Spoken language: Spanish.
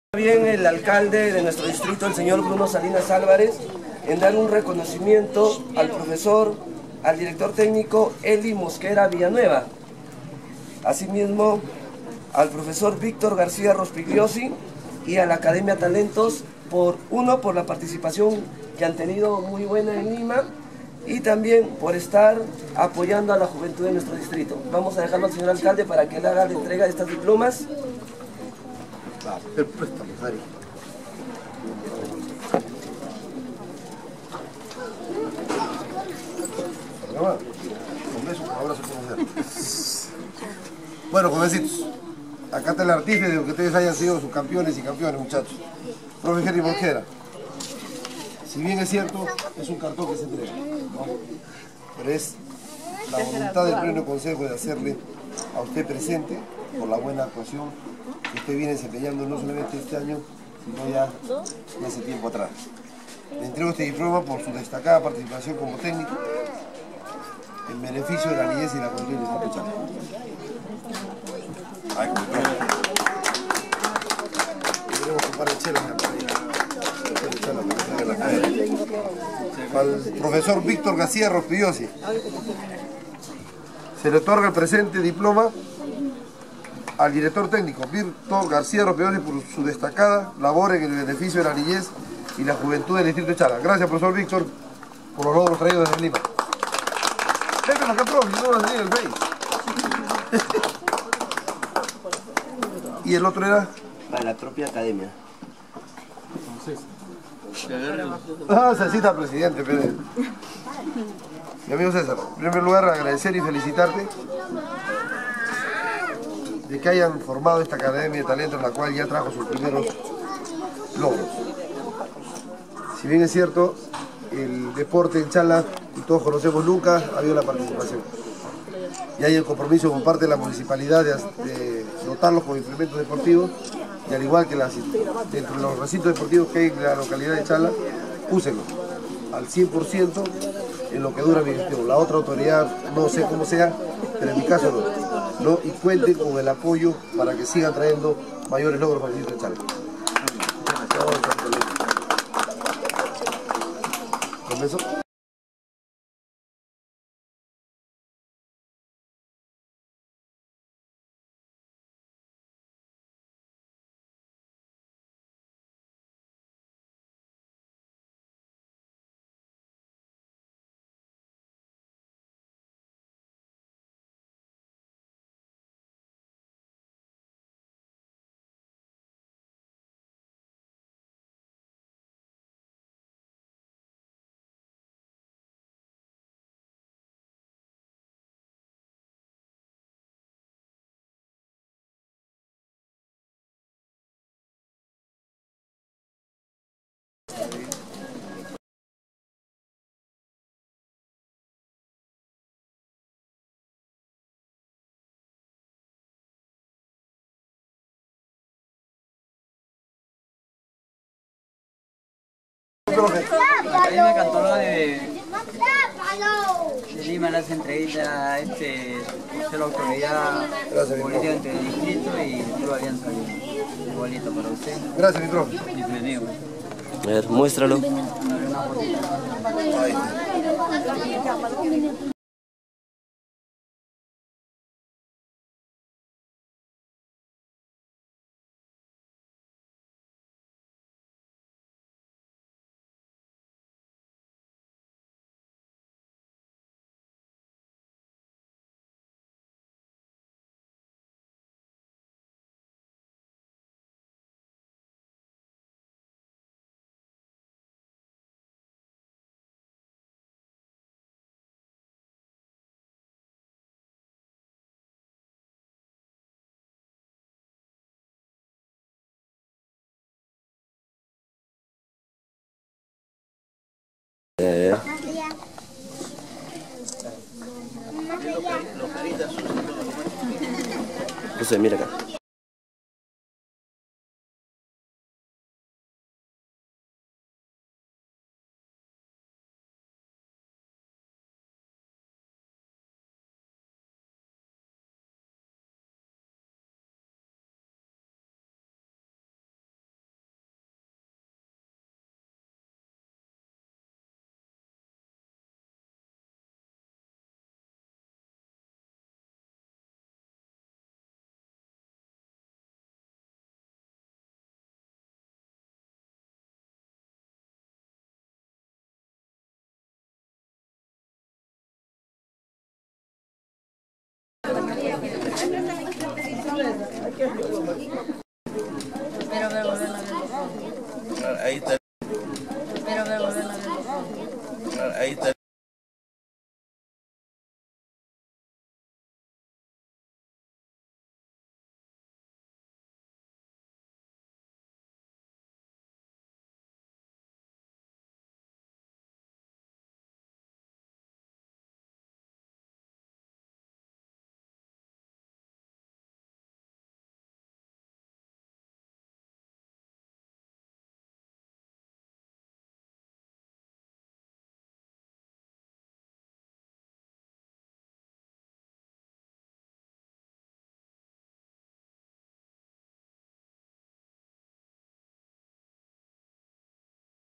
Bien el alcalde de nuestro distrito, el señor Bruno Salinas Álvarez, en dar un reconocimiento al profesor, al director técnico Eli Mosquera Villanueva. Asimismo, al profesor Víctor García Rospigliosi y a la Academia Talentos por la participación que han tenido muy buena en Lima y también por estar apoyando a la juventud de nuestro distrito. Vamos a dejarlo al señor alcalde para que él haga la entrega de estas diplomas. Bueno, jovencitos, acá está el artífice de que ustedes hayan sido sus campeones y campeones, muchachos. Profe Henry Mosquera, si bien es cierto, es un cartón que se entrega, ¿no? Pero es la voluntad del Pleno Consejo de hacerle a usted presente por la buena actuación que usted viene desempeñando no solamente este año, sino ya de hace tiempo atrás. Le entrego este diploma por su destacada participación como técnico en beneficio de la niñez y la cultura de Distrito Chaco. Queremos un par de chelas al profesor Víctor García Rospigliosi. Se le otorga el presente diploma al director técnico Víctor García Rospigliosi por su destacada labor en el beneficio de la niñez y la juventud del distrito de Chala. Gracias, profesor Víctor, por los logros traídos desde Lima. Déjenme acá, profe, no lo tenía el Face. ¿Y el otro era? Para la propia academia. César, presidente, pero... Mi amigo César, en primer lugar agradecer y felicitarte de que hayan formado esta academia de talento en la cual ya trajo sus primeros logros. Si bien es cierto, el deporte en Chala, y todos conocemos, nunca ha habido la participación. Y hay el compromiso por parte de la municipalidad de dotarlos con implementos deportivos y al igual que dentro de los recintos deportivos que hay en la localidad de Chala, úsenlos al 100% en lo que dura mi gestión. La otra autoridad no sé cómo sea, pero en mi caso no. Y cuenten con el apoyo para que sigan trayendo mayores logros para el distrito de Chala. ¿Con eso? La Academia Cantoló de Lima le hace entrevista a por ser la autoridad política entre el distrito y Club Alianza. Igualito para usted. Gracias, mi profe. Bienvenido. A ver, muéstralo. Entonces, mira acá. Espero ver volverlo a verlo pronto. Ahí está. Espero ver volverlo a verlo pronto. Ahí está.